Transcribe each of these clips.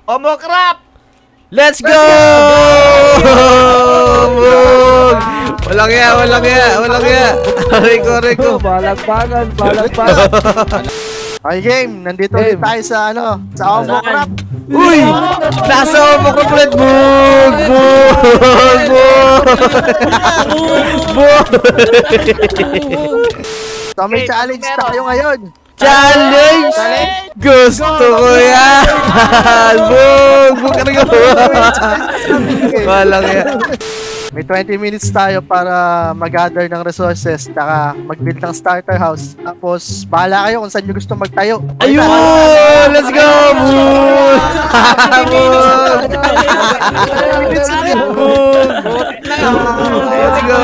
Omokrap! Let's go! Walang ya. Reko. Balagbagan. Okay, game. Nandito ulit tayo sa sa Omokrap. Uy! Nasa Omokrap ulit. So may challenge tayo ngayon. Challenge! Gusto ko yan! Bug ka na Walang ya. May 20 minutes tayo para mag-gather ng resources tsaka mag-build ng starter house. Tapos, bahala kayo kung saan nyo gusto magtayo. Ayun! Let's go! Let's go!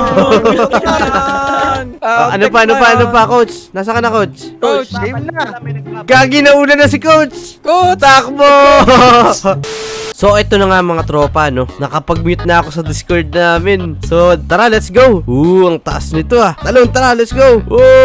Ano pa, coach? Nasa ka na, coach? Coach, game na. Gagi na una na si coach! Takbo! So, ito na nga mga tropa, no? Nakapag-mute na ako sa Discord namin. So, tara, let's go! Ang taas nito ah. Tara, let's go!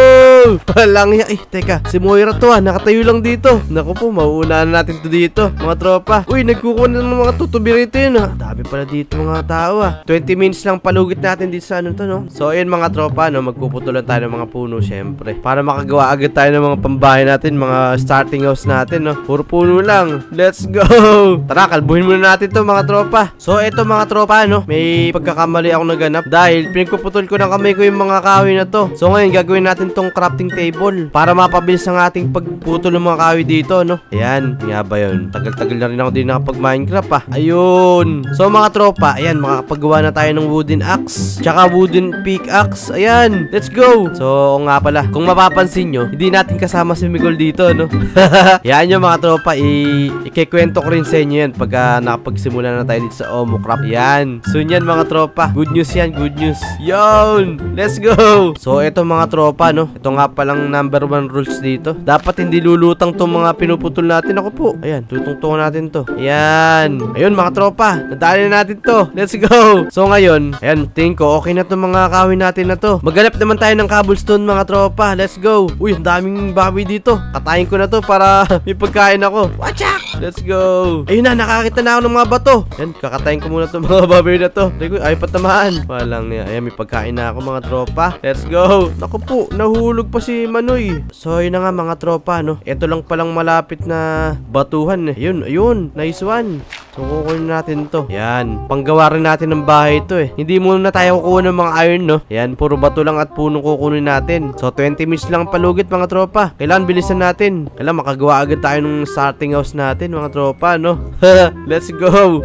Walang ya. Teka, si Moira to ah. Nakatayo lang dito. Naku po, mauunahan natin to dito, mga tropa. Uy, nagkukuha ng mga tutubi rito yun ah. Dami pala dito mga tao ah. 20 minutes lang palugit natin dito sa to, no? So, ayun mga tropa, no? Magpuputulan tayo ng mga puno, syempre. Para makagawa agad tayo ng mga pambahay natin, mga starting house natin, no? Puro puno lang. Let's go! Tara, kalbuhin muna natin to mga tropa. So ito mga tropa, no, may pagkakamali ako naganap dahil pinagpuputol ko ng kamay ko yung mga kahoy na to. So ngayon gagawin natin tong crafting table para mapabilis ang ating pagputol ng mga kahoy dito, no. Ayan, nga ba yun? Tagal-tagal na rin ako din nakapag Minecraft ah. Ayun. So mga tropa, ayan, makakapagawa na tayo ng wooden axe tsaka wooden pickaxe. Ayan, let's go. So nga pala, kung mapapansin nyo, hindi natin kasama si Miguel dito, no. Yan yung mga tropa, ikikwento ko rin sa inyo yan pagka nakapagsimula na tayo dito sa Omokrap. Yan. Soon yan mga tropa. Good news yan. Good news. Yon. Let's go. So ito mga tropa, no. Ito nga palang number 1 rules dito. Dapat hindi lulutang tong mga pinuputol natin. Ako po. Ayan. Tutungtungan natin to. Ayan. Ayun mga tropa. Nadali na natin to. Let's go. So ngayon, ayan. Tingin ko okay na to mga kahoy natin na to. Maghanap naman tayo ng cobblestone mga tropa. Let's go. Uy, ang daming baboy dito. Katayin ko na to para may pagkain ako. Watch out. Let's go. Ayun na. Nakakita na ako ng mga bato. Yan, kakatayin ko muna itong mga baboy na to. Ay, patamaan. Walang niya. Ayan, may pagkain na ako mga tropa. Let's go. Naku po, nahulog pa si Manoy. So, yun na nga mga tropa, no. Ito lang palang malapit na batuhan. Ayun. Nice one. So, kukunin natin to. Yan. Panggawa rin natin ng bahay ito eh. Hindi muna tayo kukuha ng mga iron, no. Yan, puro bato lang at punong kukunin natin. So, 20 minutes lang palugit mga tropa. Kailangan bilisan natin. Kailangan makagawa agad tayo ng starting house natin mga tropa, no. Let's go.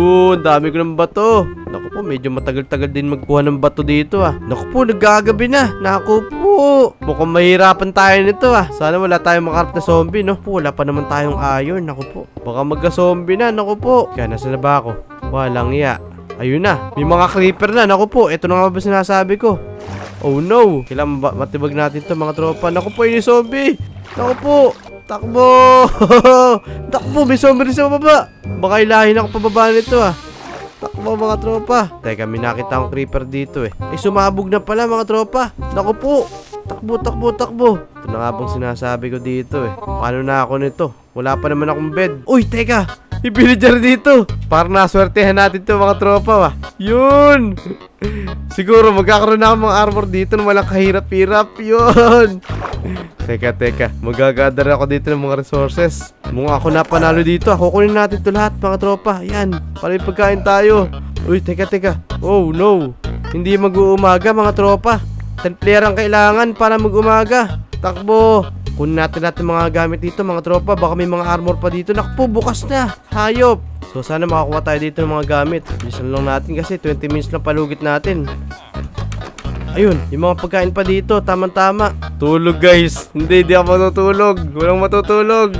Dami ko ng bato. Naku po, medyo matagal-tagal din magkuha ng bato dito ah. Naku po, nagagabi na. Naku po. Mukhang mahirapan tayo nito ah. Sana wala tayong makarap na zombie, no. Po, wala pa naman tayong iron. Naku po. Baka magka-zombie na. Naku po. Kaya nasa na ba ako? Walang iya. Ayun na. May mga creeper na. Naku po. Ito na nga ba sinasabi ko? Oh no. Kailangan matibag natin to mga tropa. Naku po, yung zombie. Naku po. Takbo! Takbo! May zombie rin sa baba. Baka ilahin ako pababa nito ah. Takbo mga tropa. Teka, may nakita akong creeper dito eh. Ay, sumabog na pala mga tropa. Naku po. Takbo. Ito na nga bang sinasabi ko dito eh. Paano na ako nito? Wala pa naman akong bed. Uy, teka! May villager dito. Para naswertehan natin to mga tropa ah. Yun! Siguro magkakaroon na ako mga armor dito na walang kahirap-hirap. Yun! Teka. Magagather ako dito ng mga resources. Mukha ako na panalo dito. Kukunin natin to lahat mga tropa. Yan. Para may pagkain tayo. Uy, teka. Oh no. Hindi mag-uumaga mga tropa. 10 player ang kailangan para mag-umaga. Takbo. Kunin natin mga gamit dito mga tropa. Baka may mga armor pa dito. Naku po, bukas na. Hayop. So sana makakuha tayo dito ng mga gamit. Bilisan lang natin kasi 20 minutes lang palugit natin. Ayun, yung mga pagkain pa dito, tama-tama. Tulog guys. Hindi ako matutulog. Walang matutulog.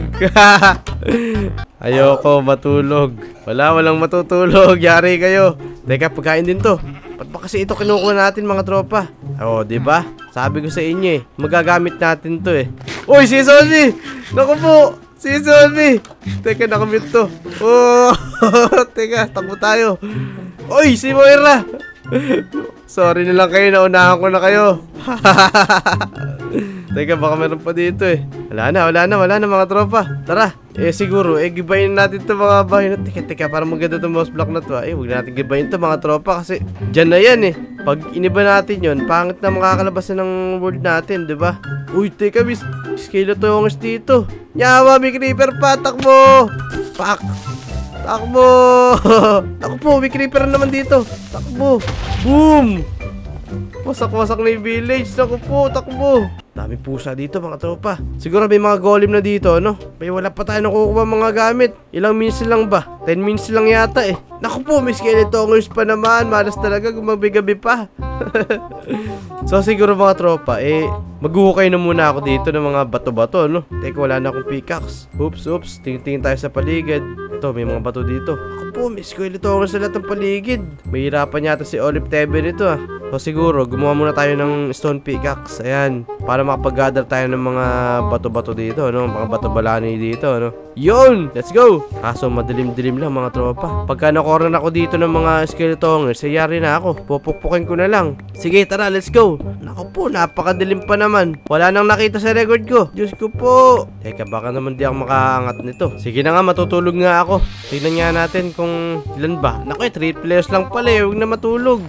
Ayoko matulog. Walang matutulog. Yari kayo. Teka, pagkain din to. Ba't ba kasi ito kinukuha natin mga tropa? Oh, diba? Sabi ko sa inyo eh. Magagamit natin to eh. Uy, si Zombie! Naku po! Si Zombie! Teka, nakamute to. Oh! Teka, takbo tayo. Uy, si Moira! Sorry na lang kayo, naunahan ko na kayo. Teka, baka meron pa dito eh. Wala na mga tropa. Tara. Siguro, gibayin natin to mga bahay na. Teka, parang maganda itong mouse block na to. Huwag natin gibayin to mga tropa kasi dyan na yan Pag iniba natin yon, pangit na makakalabas na ng world natin, diba? Uy, teka, may skeletons dito. Yawa, may creeper pa, takbo! Pak! Takbo! Takbo, may creeper naman dito. Takbo! Boom! Wasak-wasak na yung village. Takbo! Dami pusa dito mga tropa. Siguro may mga golem na dito, no? May wala pa tayo nakukuha mga gamit. Ilang minutes lang ba? 10 minutes lang yata Naku po, may skeletons pa naman. Malas talaga gumabi-gabi pa. So siguro mga tropa, maghuhukay na muna ako dito ng mga bato-bato, no? Teka, wala na akong pickaxe. Oops. Tingin tayo sa paligid. Ito, may mga bato dito. Naku po, may skeletons sa lahat ng paligid. Mahirapan yata si Olive Tebe nito So siguro, gumawa muna tayo ng stone pickaxe. Ayan, para makapag-gather tayo ng mga bato-bato dito, no? Mga bato-balani dito, no? Yun! Let's go! Kaso madilim-dilim lang mga tropa. Pagka nakoran ako dito ng mga skeletons, yari na ako. Pupukpukin ko na lang. Sige, tara, let's go! Naku po, napakadilim pa naman. Wala nang nakita sa record ko. Diyos ko po! Teka, baka naman di ako makaangat nito. Sige na nga, matutulog nga ako. Tignan nga natin kung ilan ba. Naku, 3 players lang pala Huwag na matulog.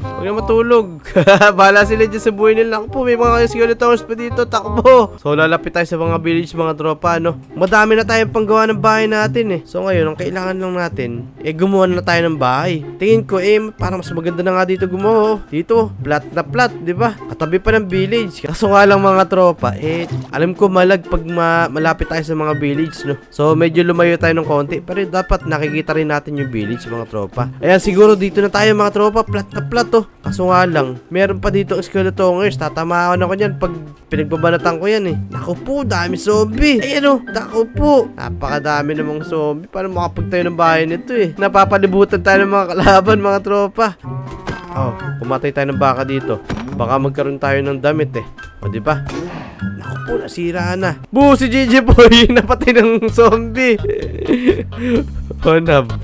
Bahala sila dyan sa buhay nila. Naku po, may mga skeletons pa dito. Takbo! So, lalapit tayo sa mga village mga tropa, no? Madami na tayong panggawa ng bahay natin So, ngayon, ang kailangan lang natin, gumawa na tayo ng bahay. Tingin ko, parang mas maganda na nga dito gumawa. Dito, flat na flat, di ba? Katabi pa ng village. Kaso nga lang mga tropa, alam ko malag pag malapit tayo sa mga village, no? So, medyo lumayo tayo ng konti. Pero dapat nakikita rin natin yung village, mga tropa. Ayan, siguro dito na tayo mga tropa. Flat na flat, Kaso nga lang, meron pa dito ang skeletons. Tatamaan ako niyan pag pinagbabanatan ko yan Naku po, dami zombie. Ayan naku po. Napakadami namang zombie. Paano makapagtayo ng bahay nito Napapalibutan tayo ng mga kalaban mga tropa. Pumatay tayo ng baka dito. Baka magkaroon tayo ng damit O diba? Naku po, nasira na. Boo, si Gigi Boy napatay ng zombie. Honab.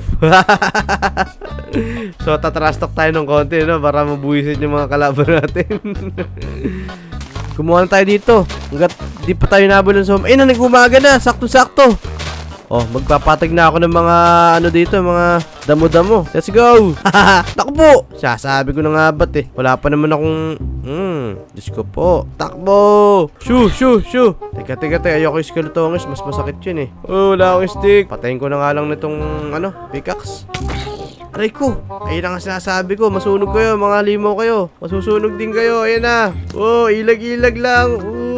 So tatrastok tayo ng konti, no? Para mabuhisin yung mga kalaban natin. Kumuha na tayo dito. Hanggat di pa tayo nabol ng zombie. Nag-umaga na. Sakto-sakto. Magpapatag na ako ng mga dito, mga damo-damo. Let's go! Takbo po! Sasabi ko na nga ba't Wala pa naman akong Diyos ko po. Takbo! Shoo! Teka. Ayoko yung skeletons. Mas masakit yun wala akong stick. Patayin ko na nga lang nitong pickaxe. Aray ko! Ayun ang sinasabi ko. Masunog kayo, mga limaw kayo. Masusunog din kayo. Ayan na. Ilag-ilag lang.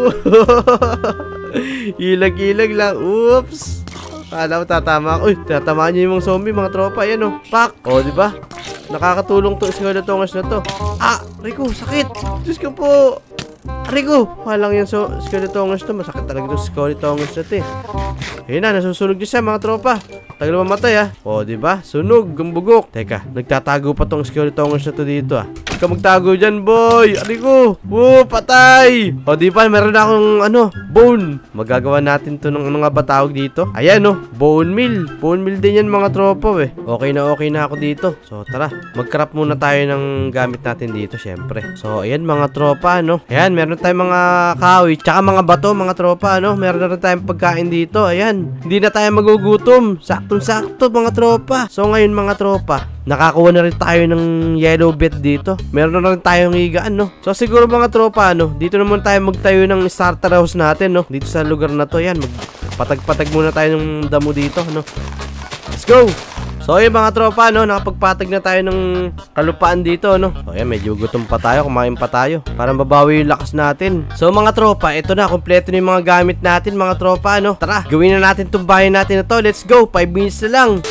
Ilag-ilag lang. Oops! Kala ko tatama ako. Tatamaan niyo yung mga zombie, mga tropa. Ayan Pak! Diba? Nakakatulong to skeletons na to. Rico, sakit! Diyos ko po! Rico! Walang yung skeletons to. Masakit talaga itong skeletons na to Ayun na, nasusunog niyo siya, mga tropa. Tagal mamatay diba? Sunog, gumbugok. Teka, nagtatago pa tong skeletons na to dito Huwag ka magtago dyan, boy! Rico! Patay! Diba? Meron na akong bone. Magagawa natin to ng nga ba tawag dito? Ayan bone meal. Bone meal din yan mga tropa Okay na ako dito. So tara, mag-craft muna tayo ng gamit natin dito syempre. So ayan mga tropa Ayan, meron tayong mga kahoy tsaka mga bato mga tropa Meron na rin tayong pagkain dito. Ayan, hindi na tayo magugutom. Saktong-sakto mga tropa. So ngayon mga tropa, nakakuha na rin tayo ng yellow bit dito. Meron na rin tayong higaan So siguro mga tropa dito naman tayo magtayo ng starter house natin Dito sa lugar na to. Yan, magpatag-patag muna tayo ng damo dito Let's go! So yun mga tropa nakapagpatag na tayo ng kalupaan dito So yan, medyo gutom pa tayo, kumain pa tayo para mabawi yung lakas natin. So mga tropa, ito na, kompleto na yung mga gamit natin mga tropa Tara, gawin na natin itong bahay natin na to. Let's go, 5 minutes na lang.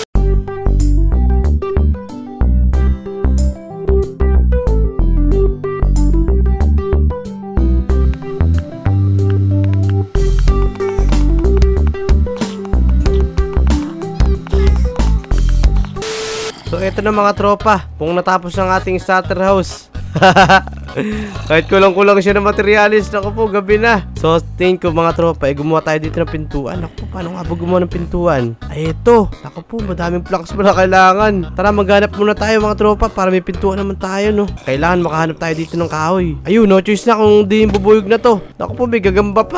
So ito na mga tropa, kung natapos ang ating starter house. Kahit kulang-kulang siya ng materialis. Naku po, gabi na. So tingin ko mga tropa, gumawa tayo dito ng pintuan. Naku po, paano nga ba gumawa ng pintuan? Ito, naku po, madaming planks ba na kailangan. Tara, maghanap muna tayo mga tropa para may pintuan naman tayo Kailangan makahanap tayo dito ng kahoy. Ayun, no choice na kung di yung bubuyog na to. Naku po, may gagamba pa.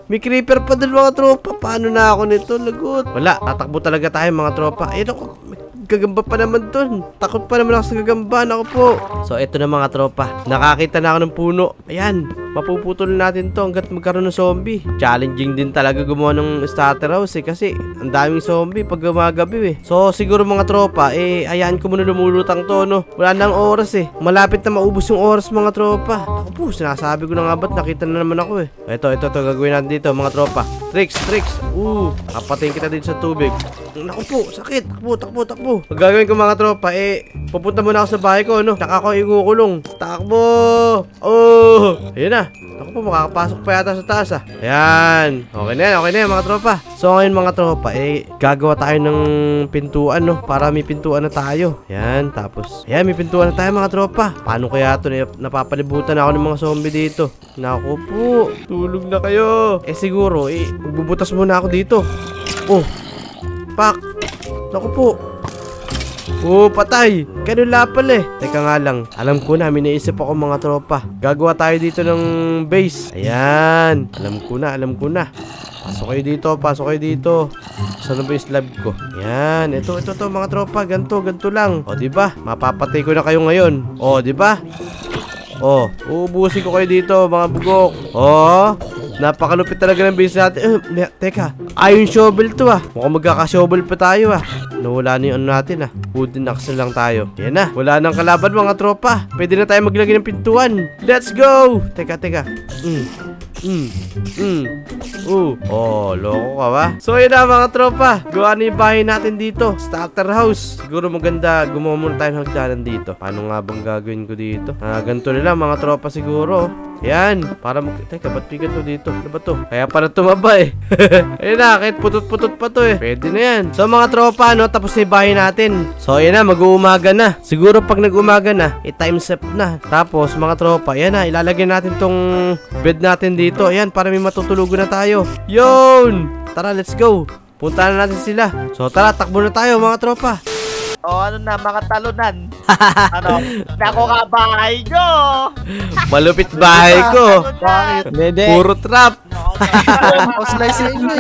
May creeper pa dun mga tropa. Paano na ako nito? Lagot. Wala, tatakbo talaga tayo mga tropa. Ayun ako, gagamba pa naman dun. Takot pa naman ako sa gagamba. Ako po. So, ito na mga tropa. Nakakita na ako ng puno. Ayan. Mapuputol natin to hanggat magkaroon ng zombie. Challenging din talaga gumawa ng starter house kasi ang daming zombie pag gumagabi So, siguro mga tropa, ayaan ko muna lumulutang to, no? Wala nang oras Malapit na maubos yung oras mga tropa. Ako po, sinasabi ko na nga ba't nakita na naman ako Ito, gagawin natin dito mga tropa. Tricks. Kapating kita dito sa tubig. Naku po, sakit. Takbo. Ang gagawin ko mga tropa, pupunta muna ako sa bahay ko, no? Tsaka ako ikukulong. Takbo! Oh! Ayun na. Ako po, makakapasok pa yata sa taas Ayan. Okay na yan mga tropa. So ngayon mga tropa, gagawa tayo ng pintuan, no? Para may pintuan na tayo. Ayan, tapos ayan, may pintuan na tayo mga tropa. Paano kaya ito? Napapalibutan ako ng mga zombie dito. Naku po, tulog na kayo. Siguro, magbubutas muna ako dito. Oh, pak. Naku po. Oh, patay. Ganun lapal Teka nga lang. Alam ko na, may naisip ako mga tropa. Gagawa tayo dito ng base. Ayan. Alam ko na. Pasok kayo dito. Saan ba yung slab ko? Ayan. Ito mga tropa. Ganto lang. O, diba? Mapapatay ko na kayo ngayon. O, diba? O, uubusin ko kayo dito, mga bugok. O, napakalupit talaga ng base natin. Teka, ayun shovel to Mukhang magkaka-shovel pa tayo Nawala na yung ano natin Wooden axe lang tayo. Yan na, wala nang kalaban mga tropa. Pwede na tayo maglagay ng pintuan. Let's go! Teka. Oh, loko ka ba? So yun na mga tropa. Gawa na yung bahay natin dito. Starter house. Siguro maganda gumawa muna tayo ng hagdanan dito. Paano nga bang gagawin ko dito? Ganito nila mga tropa siguro. Yan, para teka, ba't bigat to dito? Ano ba to? Kaya para tumaba Ayun na, kahit putot-putot pa to Pwede na yan. So mga tropa, no, tapos na yung bahay natin. So yan na, mag-uumaga na. Siguro pag nag-umaga na, i-times up na. Tapos mga tropa, yan na, ilalagay natin tong bed natin dito. Ayan, para may matutulugan na tayo. Yun! Tara, let's go. Punta na natin sila. So tara, takbo na tayo mga tropa. Ano na, mga talunan. Nako ka bahay nyo. Malupit bahay ko. Bakit? Puro trap. Tapos na sa inyo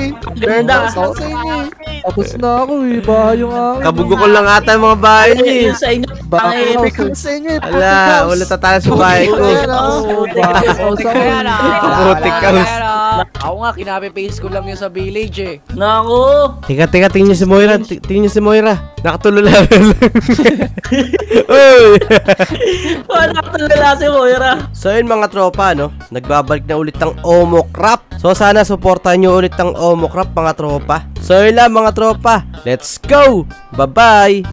Tapos na ako bahay yung akin. Kabugo ko lang ata yung mga bahay niyo Sa inyo. Bahay ko sa inyo Ala, wala tatala sa bahay ko. Kaputik ka. Ako nga, kinape-paste ko lang yun sa village Naku! Teka, tingin niyo si Moira. Tingin niyo si Moira. Nakatulo lang. Uy! Nakatulala si Moira. So yun mga tropa, no? Nagbabalik na ulit ang Omocrap. So sana supportahan nyo ulit ang Omocrap mga tropa. So yun lang mga tropa. Let's go! Bye-bye!